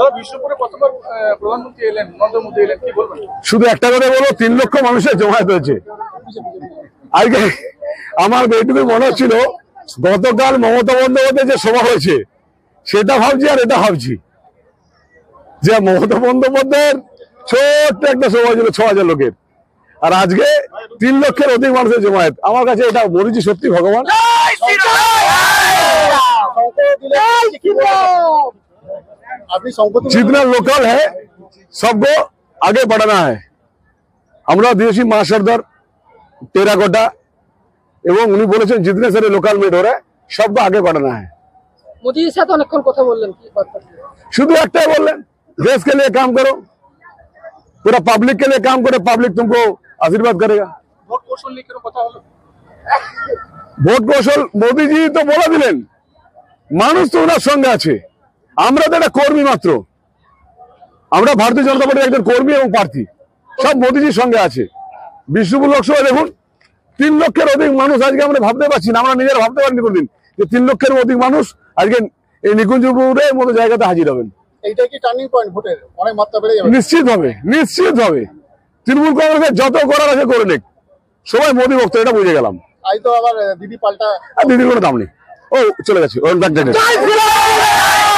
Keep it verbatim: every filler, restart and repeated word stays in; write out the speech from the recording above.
শুধু একটা কথা বলবো, তিন লক্ষ মানুষের জমায়েত হয়েছে আজকে। আমার এইটুকুই মনে হচ্ছিল গতকাল মমতা বন্দ্যোপাধ্যায় যে সভা হয়েছে সেটা ভাবছি, আর এটা ভাবছি যে মমতা বন্দ্যোপাধ্যায়ের ছোট্ট একটা সভা ছিল ছ হাজার লোকের, আর আজকে তিন লক্ষের অধিক মানুষের জমায়েত। আমার কাছে এটা বলেছি সত্যি ভগবান। जितना लोकल है सबको आगे बढ़ाना है। আমরা দিয়েছি মা সর্দার টেরাকোটা এবং উনি বলেছেন जितने सारे लोकल मेड हो रहे हैं सबको आगे बढ़ाना है। मोदी जी साथ অনেকক্ষণ কথা বললেন, কি বার্তা? শুধু একটাই বললেন, देश के लिए काम करो, पूरा पब्लिक के लिए काम करो, पब्लिक तुमको आशीर्वाद करेगा। ভোট কৌশল নিয়ে কোনো কথা হলো? ভোট কৌশল মোদি জি তো বলে দিলেন, মানুষ তো ওনার সঙ্গে আছে, আমরা তো একটা কর্মী মাত্র। আমরা ভারতীয় জনতা পার্টির একজন কর্মী এবং প্রার্থী, সব মোদিজির সঙ্গে আছে। বিষ্ণুপুর লোকসভা দেখুন তিন লক্ষের অধিক মানুষ, আজকে আমরা ভাবতে পারছি না, আমরা নিজেরা ভাবতে পারিনি কোনদিন যে তিন লক্ষের অধিক মানুষ আজকে এই নিকুঞ্জপুরের মতো জায়গাতে হাজির হবেন। এইটা কি টার্নিং পয়েন্ট ভোটের? অনেক মাত্রা বেড়ে যাবে। নিশ্চিত হবে, নিশ্চিত হবে। তৃণমূল কংগ্রেসের যত করার আছে করে নেক, সবাই মোদি ভক্ত, এটা বুঝে গেলাম। আজ তো আবার দিদি পাল্টা, দিদির কোনো দাম নেই, ও চলে গেছে।